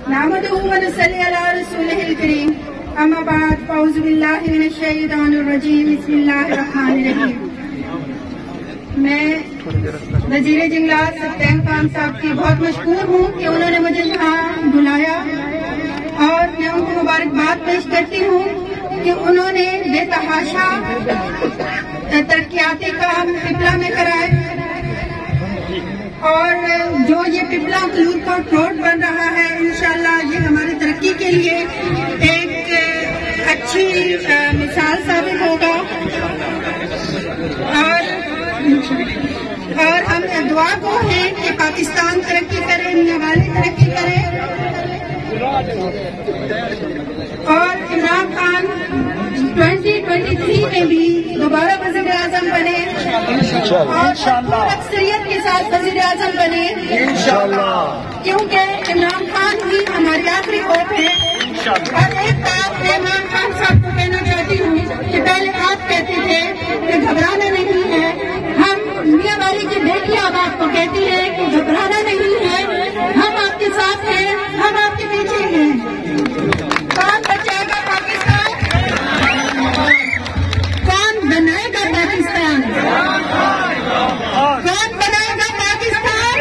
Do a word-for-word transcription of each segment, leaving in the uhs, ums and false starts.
نحمده ونصلي على رسوله الكريم اما بعد فاعوذ باللہ من الشیطان الرجیم بسم اللہ الرحمن الرحیم. میں وزیر جنگلات سفدین خان صاحب کی بہت مشکور ہوں کہ انہوں نے مجھے یہاں بلایا اور میں ان کو مبارکباد پیش کرتی ہوں کہ انہوں نے بے تحاشا ترقیاتی کام پپلا میں کرائے اور جو یہ پپلا کلور کوٹ روڈ بن رہا ہے انشاءاللہ یہ ہماری ترقی کے لیے ایک اچھی مثال ثابت ہوگا اور اور ہم دعا کو ہیں کہ پاکستان ترقی کرے، میاں والی ترقی کرے اور Imran Khan twenty twenty three میں بھی دوبارہ وزیر اعظم بنے اور اکثریت کے ساتھ وزیر اعظم بنے کیونکہ عمران خان ہی ہماری آخری ہوپ ہے. اور ایک بات میں عمران خان صاحب کو کہنا چاہتی ہوں کہ پہلے آپ کہتے تھے کہ گھبرانا نہیں ہے، ہم میاں والی کی بیٹی اب آپ کو کہتی ہے کہ گھبرانا نہیں ہے، ہم آپ کے ساتھ ہیں، ہم آپ کے پیچھے ہیں. کون بچائے گا پاکستان؟ کون بنائے گا پاکستان؟ کون بنائے گا پاکستان؟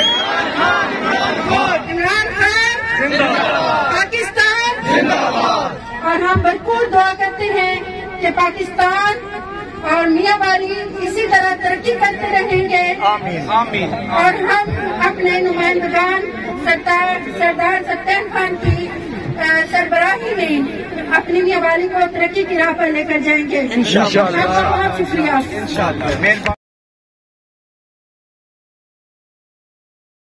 عمران خان پاکستان. اور ہم بھرپور دعا کرتے ہیں کہ پاکستان اور میاں والی اسی طرح ترقی کرتے رہیں گے اور ہم اپنے نمائندگان سردار سردار سفدین خان کی سربراہی میں اپنی میاں والی کو ترقی کی راہ پر لے کر جائیں گے. بہت بہت شکریہ.